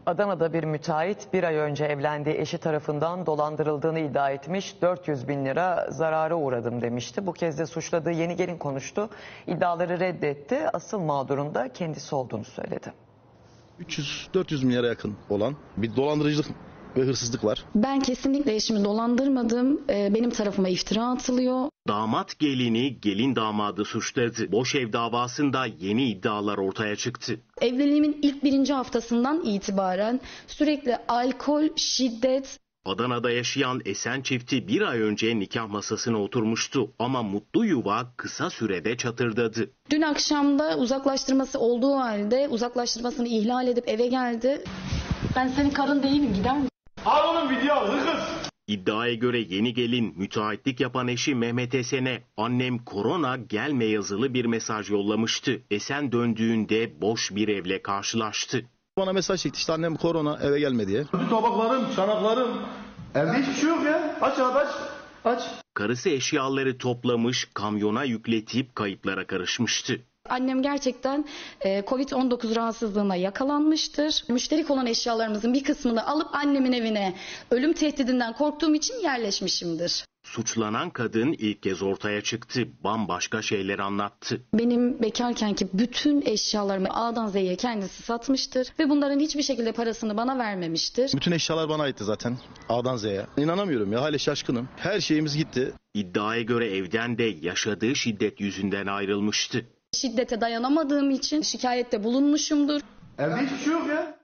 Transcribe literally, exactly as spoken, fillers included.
Adana'da bir müteahhit bir ay önce evlendiği eşi tarafından dolandırıldığını iddia etmiş, dört yüz bin lira zarara uğradım demişti. Bu kez de suçladığı yeni gelin konuştu. İddiaları reddetti. Asıl mağdurun da kendisi olduğunu söyledi. üç yüz dört yüz milyara yakın olan bir dolandırıcılık ve hırsızlık var. Ben kesinlikle eşimi dolandırmadım. Ee, benim tarafıma iftira atılıyor. Damat gelini, gelin damadı suçladı. Boş ev davasında yeni iddialar ortaya çıktı. Evliliğimin ilk birinci haftasından itibaren sürekli alkol, şiddet. Adana'da yaşayan Esen çifti bir ay önce nikah masasına oturmuştu ama mutlu yuva kısa sürede çatırdadı. Dün akşam da uzaklaştırması olduğu halde uzaklaştırmasını ihlal edip eve geldi. Ben senin karın değilim, gider misin? Al oğlum video al hırkız. İddiaya göre yeni gelin müteahhitlik yapan eşi Mehmet Esen'e "annem korona gelme" yazılı bir mesaj yollamıştı. Esen döndüğünde boş bir evle karşılaştı. Bana mesaj çekti, işte annem korona eve gelme diye. Bütün tabaklarım, çanaklarım. Evde hiçbir şey yok ya. Aç abi aç. Aç. Karısı eşyaları toplamış, kamyona yükletip kayıplara karışmıştı. Annem gerçekten kovid on dokuz rahatsızlığına yakalanmıştır. Müşterik olan eşyalarımızın bir kısmını alıp annemin evine ölüm tehdidinden korktuğum için yerleşmişimdir. Suçlanan kadın ilk kez ortaya çıktı. Bambaşka şeyler anlattı. Benim bekarkenki bütün eşyalarımı A'dan Z'ye kendisi satmıştır ve bunların hiçbir şekilde parasını bana vermemiştir. Bütün eşyalar bana aitti zaten A'dan Z'ye. İnanamıyorum ya, hala şaşkınım. Her şeyimiz gitti. İddiaya göre evden de yaşadığı şiddet yüzünden ayrılmıştı. Şiddete dayanamadığım için şikayette bulunmuşumdur. Evde hiçbir şey yok ya.